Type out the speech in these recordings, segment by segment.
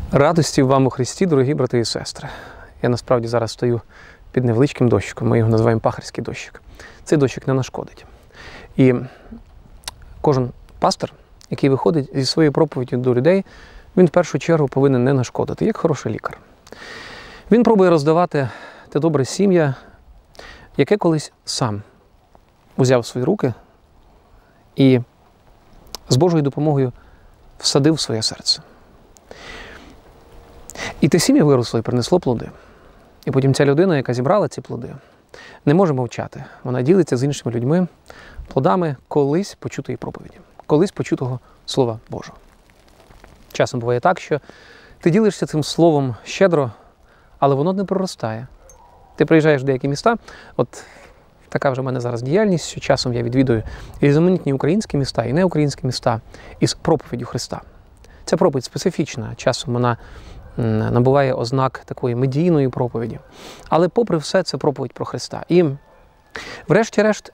Радості вам у Христі, дорогі брати і сестри. Я насправді зараз стою під невеличким дощиком, ми його називаємо пахарський дощик. Цей дощик не нашкодить. І кожен пастор, який виходить зі своєю проповіддю до людей, він в першу чергу повинен не нашкодити, як хороший лікар. Він пробує роздавати те добре сім'я, яке колись сам узяв в свої руки і з Божою допомогою всадив в своє серце. І те сім'я виросло і принесло плоди. І потім ця людина, яка зібрала ці плоди, не може мовчати. Вона ділиться з іншими людьми плодами колись почутої проповіді, колись почутого Слова Божого. Часом буває так, що ти ділишся цим словом щедро, але воно не проростає. Ти приїжджаєш в деякі міста, от така вже в мене зараз діяльність, що часом я відвідую різноманітні українські міста і неукраїнські міста із проповіддю Христа. Ця проповідь специфічна, часом вона набуває ознак такої медійної проповіді. Але попри все, це проповідь про Христа. І врешті-решт,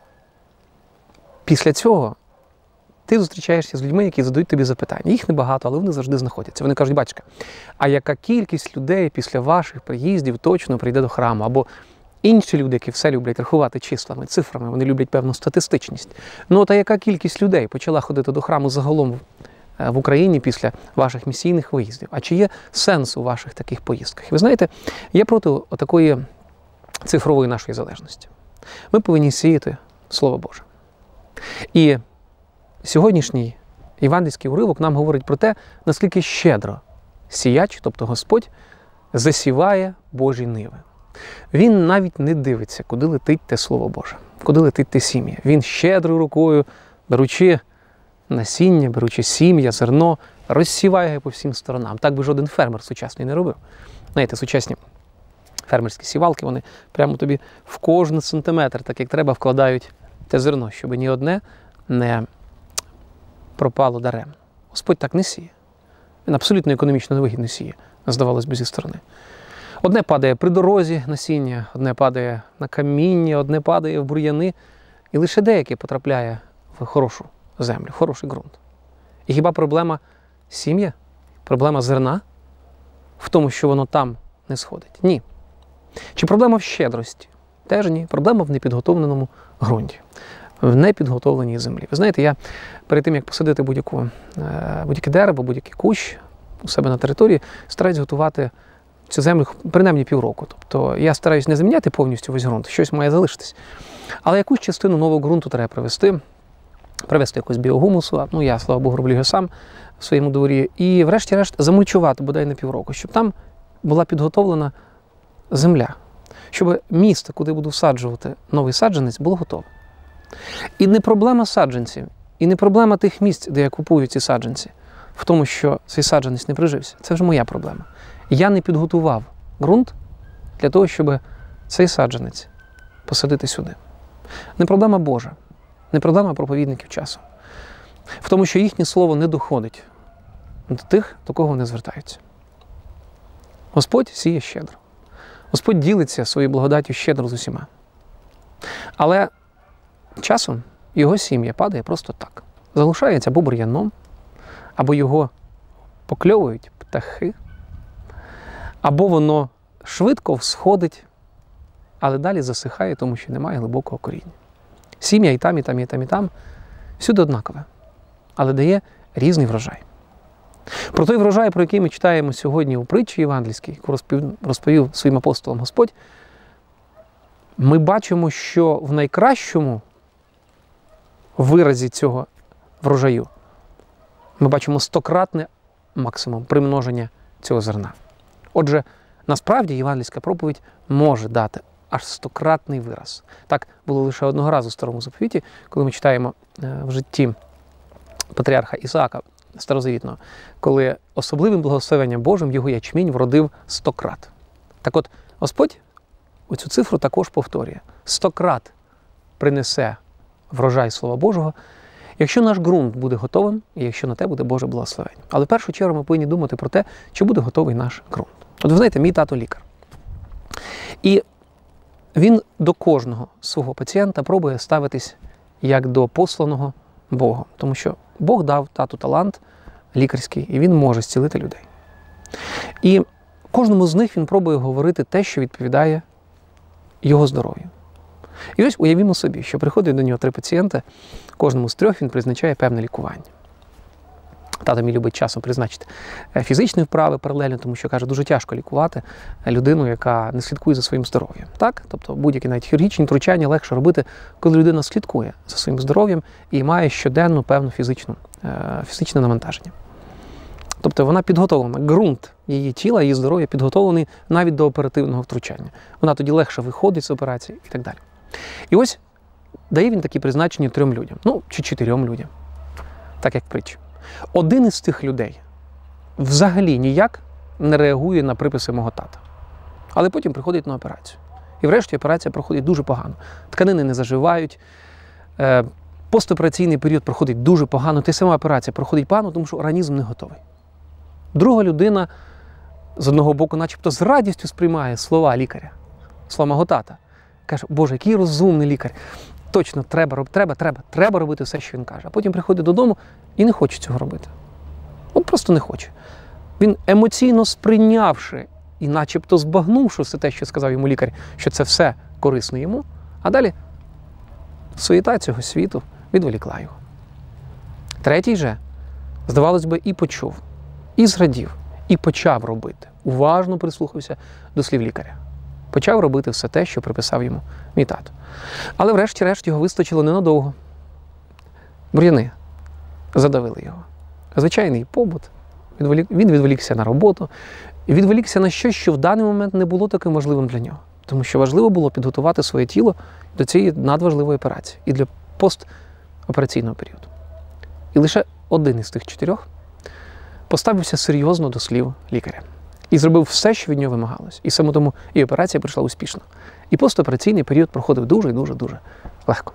після цього ти зустрічаєшся з людьми, які задають тобі запитання. Їх небагато, але вони завжди знаходяться. Вони кажуть: батька, а яка кількість людей після ваших приїздів точно прийде до храму? Або інші люди, які все люблять рахувати числами, цифрами, вони люблять певну статистичність. Ну, та яка кількість людей почала ходити до храму загалом в Україні після ваших місійних виїздів? А чи є сенс у ваших таких поїздках? І ви знаєте, я проти такої цифрової нашої залежності. Ми повинні сіяти Слово Боже. І сьогоднішній євангельський уривок нам говорить про те, наскільки щедро сіяч, тобто Господь, засіває Божі ниви. Він навіть не дивиться, куди летить те Слово Боже, куди летить те сім'я. Він щедрою рукою, беручи насіння, беручи сім'я, зерно, розсіває його по всім сторонам. Так би жоден фермер сучасний не робив. Знаєте, сучасні фермерські сівалки, вони прямо тобі в кожен сантиметр, так як треба, вкладають те зерно, щоб ні одне не пропало даремно. Господь так не сіє. Він абсолютно економічно невигідно сіє, здавалось би, зі сторони. Одне падає при дорозі насіння, одне падає на каміння, одне падає в бур'яни, і лише деяке потрапляє в хорошу землю, в хороший ґрунт. І хіба проблема сім'я, проблема зерна в тому, що воно там не сходить? Ні. Чи проблема в щедрості? Теж ні. Проблема в непідготовленому ґрунті, в непідготовленій землі. Ви знаєте, я перед тим, як посадити будь-яке дерево, будь-який кущ у себе на території, стараюсь готувати цю землю принаймні півроку. Тобто я стараюсь не заміняти повністю весь ґрунт, щось має залишитись. Але якусь частину нового ґрунту треба привести якусь біогумусу, ну я, слава Богу, роблю його сам в своєму дворі, і врешті-решт замульчувати бодай на півроку, щоб там була підготовлена земля, щоб місце, куди буду всаджувати новий саджанець, було готове. І не проблема саджанців, і не проблема тих місць, де я купую ці саджанці, в тому, що цей саджанець не прижився. Це вже моя проблема. Я не підготував ґрунт для того, щоб цей саджанець посадити сюди. Не проблема Божа, не проблема проповідників часу. В тому, що їхнє слово не доходить до тих, до кого вони звертаються. Господь сіє щедро. Господь ділиться своєю благодаттю щедро з усіма. Але часом його сім'я падає просто так. Залишається або бур'яном, або його покльовують птахи, або воно швидко всходить, але далі засихає, тому що немає глибокого коріння. Сім'я і там, і там, і там, і там, всюди однакове, але дає різний врожай. Про той врожай, про який ми читаємо сьогодні у притчі євангельській, яку розповів своїм апостолам Господь, ми бачимо, що в найкращому виразі цього врожаю ми бачимо 100-кратне максимум примноження цього зерна. Отже, насправді євангельська проповідь може дати аж 100-кратний вираз. Так було лише одного разу в Старому Заповіті, коли ми читаємо в житті патріарха Ісаака Старозавітного, коли особливим благословенням Божим його ячмінь вродив 100 крат. Так от, Господь оцю цифру також повторює. 100 крат принесе врожай Слова Божого, якщо наш ґрунт буде готовим, і якщо на те буде Боже благословення. Але в першу чергу ми повинні думати про те, чи буде готовий наш ґрунт. От ви знаєте, мій тато лікар. І він до кожного свого пацієнта пробує ставитись як до посланого Богом. Тому що Бог дав тату талант лікарський, і він може зцілити людей. І кожному з них він пробує говорити те, що відповідає його здоров'ю. І ось уявімо собі, що приходить до нього 3 пацієнти, кожному з 3 він призначає певне лікування. Тато мій любить часом призначити фізичні вправи паралельно, тому що, каже, дуже тяжко лікувати людину, яка не слідкує за своїм здоров'ям. Так? Тобто будь-які навіть хірургічні втручання легше робити, коли людина слідкує за своїм здоров'ям і має щоденну певну фізичне навантаження. Тобто вона підготовлена, ґрунт її тіла, її здоров'я підготовлений навіть до оперативного втручання. Вона тоді легше виходить з операції і так далі. І ось дає він такі призначення 3 людям, чи 4 людям, так як притча. Один із тих людей взагалі ніяк не реагує на приписи мого тата. Але потім приходить на операцію. І врешті операція проходить дуже погано. Тканини не заживають, постопераційний період проходить дуже погано, та й сама операція проходить погано, тому що організм не готовий. Друга людина, з одного боку, начебто з радістю сприймає слова лікаря, слова мого тата. Каже, Боже, який розумний лікар. Точно, треба робити все, що він каже. А потім приходить додому і не хоче цього робити. От просто не хоче. Він емоційно сприйнявши і начебто збагнувши все те, що сказав йому лікар, що це все корисно йому, а далі суєта цього світу відволікла його. Третій же, здавалось би, і почув, і зрадів, і почав робити. Уважно прислухався до слів лікаря. Почав робити все те, що приписав йому мій тато. Але врешті-решт його вистачило ненадовго. Бур'яни задавили його. Звичайний побут. Він відволікся на роботу, і відволікся на щось, що в даний момент не було таким важливим для нього. Тому що важливо було підготувати своє тіло до цієї надважливої операції і для постопераційного періоду. І лише один із тих 4 поставився серйозно до слів лікаря. І зробив все, що від нього вимагалось. І саме тому і операція пройшла успішно. І постопераційний період проходив дуже легко.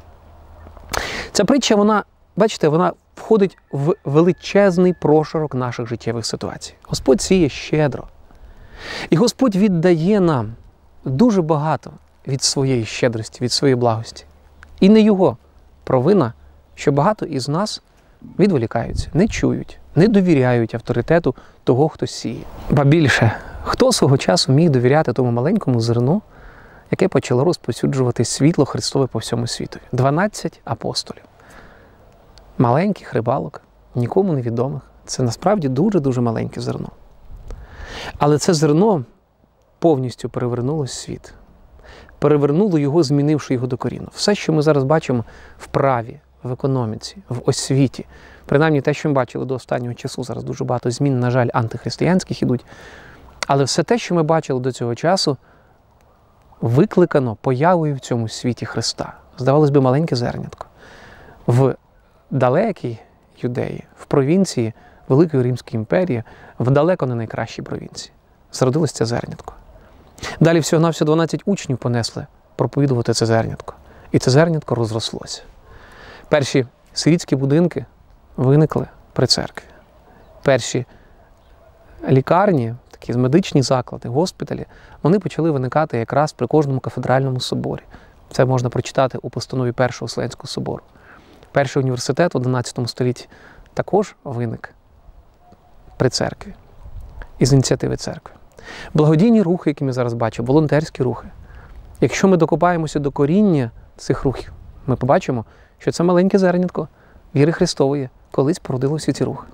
Ця притча, вона входить в величезний прошарок наших життєвих ситуацій. Господь сіє щедро. І Господь віддає нам дуже багато від своєї щедрості, від своєї благості. І не його провина, що багато із нас відволікаються, не чують, не довіряють авторитету того, хто сіє. Ба більше, хто свого часу міг довіряти тому маленькому зерну, яке почало розповсюджувати світло Христове по всьому світові? 12 апостолів. Маленьких рибалок, нікому невідомих. Це насправді дуже маленьке зерно. Але це зерно повністю перевернуло світ. Перевернуло його, змінивши його докорінно. Все, що ми зараз бачимо в праві, в економіці, в освіті, принаймні те, що ми бачили до останнього часу, зараз дуже багато змін, на жаль, антихристиянських ідуть. Але все те, що ми бачили до цього часу, викликано появою в цьому світі Христа. Здавалось би, маленьке зернятко. В далекій Юдеї, в провінції Великої Римської імперії, в далеко не найкращій провінції, зародилось це зернятко. Далі всього-навсього 12 учнів понесли проповідувати це зернятко. І це зернятко розрослося. Перші сирітські будинки виникли при церкві. Перші лікарні, такі медичні заклади, госпіталі, вони почали виникати якраз при кожному кафедральному соборі. Це можна прочитати у постанові Першого Вселенського собору. Перший університет у XI столітті також виник при церкві, із ініціативи церкви. Благодійні рухи, які ми зараз бачимо, волонтерські рухи. Якщо ми докопаємося до коріння цих рухів, ми побачимо, що це маленьке зернятко віри Христової колись породило всі ці рухи.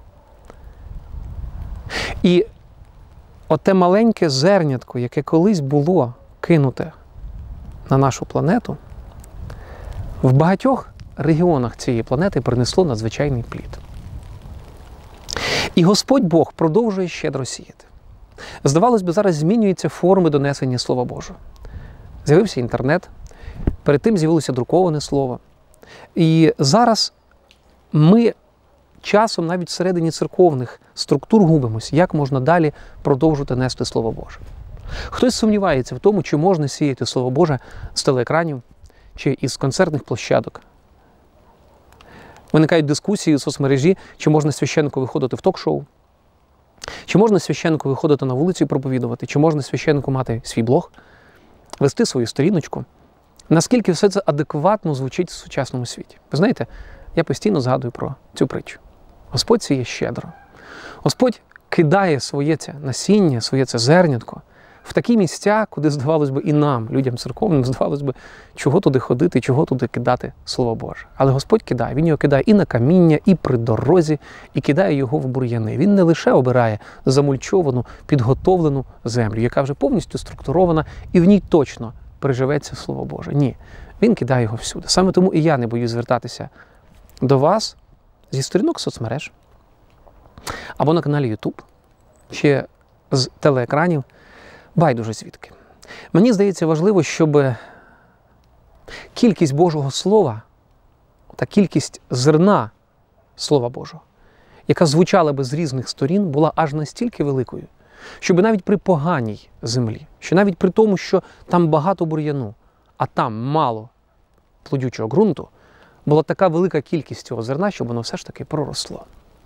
І оте маленьке зернятко, яке колись було кинуте на нашу планету, в багатьох регіонах цієї планети принесло надзвичайний плід. І Господь Бог продовжує щедро сіяти. Здавалось би, зараз змінюються форми донесення Слова Божого. З'явився інтернет, перед тим з'явилося друковане слово. І зараз ми часом навіть всередині церковних структур губимося, як можна далі продовжувати нести Слово Боже. Хтось сумнівається в тому, чи можна сіяти Слово Боже з телеекранів чи із концертних площадок. Виникають дискусії у соцмережі, чи можна священнику виходити в ток-шоу, чи можна священнику виходити на вулицю і проповідувати, чи можна священнику мати свій блог, вести свою сторіночку. Наскільки все це адекватно звучить в сучасному світі. Ви знаєте, я постійно згадую про цю притчу. Господь сіє щедро. Господь кидає своє це насіння, своє це зернятко в такі місця, куди, здавалось би, і нам, людям церковним, здавалось би, чого туди ходити, чого туди кидати Слово Боже. Але Господь кидає, Він його кидає і на каміння, і при дорозі, і кидає його в бур'яни. Він не лише обирає замульчовану, підготовлену землю, яка вже повністю структурована, і в ній точно приживеться Слово Боже. Ні, Він кидає його всюди. Саме тому і я не боюсь звертатися до вас зі сторінок соцмереж, або на каналі YouTube, чи з телеекранів, байдуже звідки. Мені здається важливо, щоб кількість Божого Слова та кількість зерна Слова Божого, яка звучала би з різних сторін, була аж настільки великою, щоб навіть при поганій землі, що навіть при тому, що там багато бур'яну, а там мало плодючого ґрунту, була така велика кількість цього зерна, щоб воно все ж таки проросло.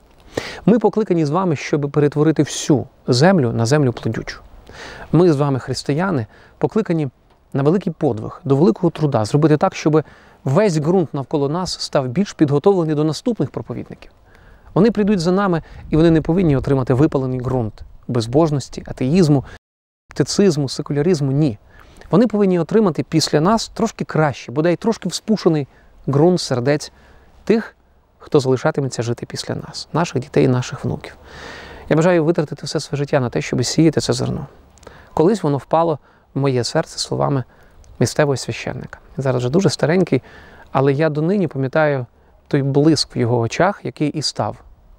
Ми покликані з вами, щоб перетворити всю землю на землю плодючу. Ми з вами, християни, покликані на великий подвиг, до великого труда, зробити так, щоб весь ґрунт навколо нас став більш підготовлений до наступних проповідників. Вони прийдуть за нами, і вони не повинні отримати випалений ґрунт безбожності, атеїзму, скептицизму, секуляризму. Ні. Вони повинні отримати після нас трошки краще, бодай трошки вспушений ґрунт сердець тих, хто залишатиметься жити після нас, наших дітей і наших внуків. Я бажаю витратити все своє життя на те, щоб сіяти це зерно. Колись воно впало в моє серце словами місцевого священника. Він зараз вже дуже старенький, але я донині пам'ятаю той блиск в його очах, який і став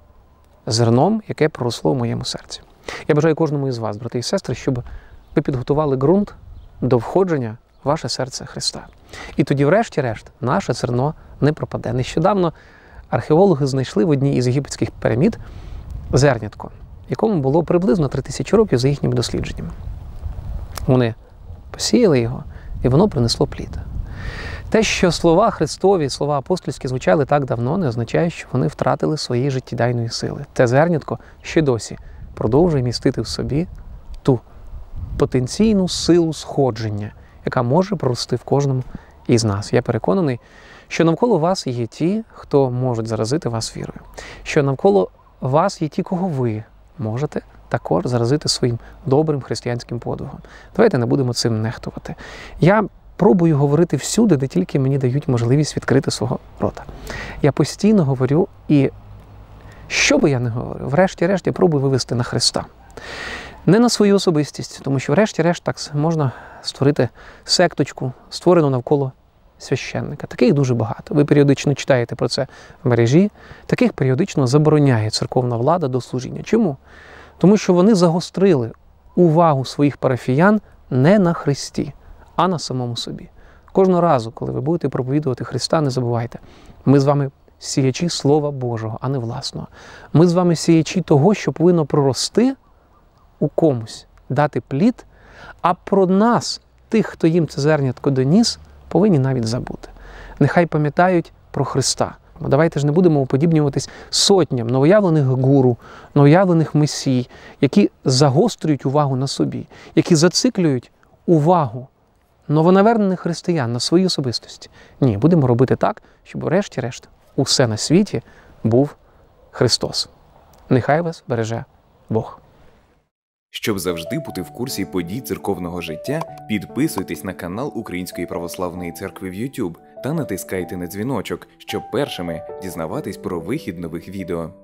зерном, яке проросло в моєму серці. Я бажаю кожному із вас, брати і сестри, щоб ви підготували ґрунт до входження в ваше серце Христа. І тоді, врешті-решт, наше зерно не пропаде. Нещодавно археологи знайшли в одній із єгипетських пірамід зернятко, якому було приблизно 3000 років за їхніми дослідженнями. Вони посіяли його, і воно принесло плід. Те, що слова Христові, слова апостольські звучали так давно, не означає, що вони втратили своєї життєдайної сили. Те зернятко ще досі продовжує містити в собі ту потенційну силу сходження, яка може прорости в кожному із нас. Я переконаний, що навколо вас є ті, хто можуть заразити вас вірою. Що навколо вас є ті, кого ви можете також заразити своїм добрим християнським подвигом. Давайте не будемо цим нехтувати. Я пробую говорити всюди, де тільки мені дають можливість відкрити свого рота. Я постійно говорю, і що би я не говорив, врешті-решт я пробую вивести на Христа. Не на свою особистість, тому що врешті-решт так можна створити секточку, створену навколо священника. Таких дуже багато. Ви періодично читаєте про це в мережі. Таких періодично забороняє церковна влада до служіння. Чому? Тому що вони загострили увагу своїх парафіян не на Христі, а на самому собі. Кожного разу, коли ви будете проповідувати Христа, не забувайте, ми з вами сіячі Слова Божого, а не власного. Ми з вами сіячі того, що повинно прорости у комусь, дати плід, а про нас, тих, хто їм це зернятко доніс, повинні навіть забути. Нехай пам'ятають про Христа. Давайте ж не будемо уподібнюватись сотням новоявлених гуру, новоявлених месій, які загострюють увагу на собі, які зациклюють увагу новонавернених християн на своїй особистості. Ні, будемо робити так, щоб врешті-решт усе на світі був Христос. Нехай вас береже Бог. Щоб завжди бути в курсі подій церковного життя, підписуйтесь на канал Української Православної Церкви в YouTube та натискайте на дзвіночок, щоб першими дізнаватись про вихід нових відео.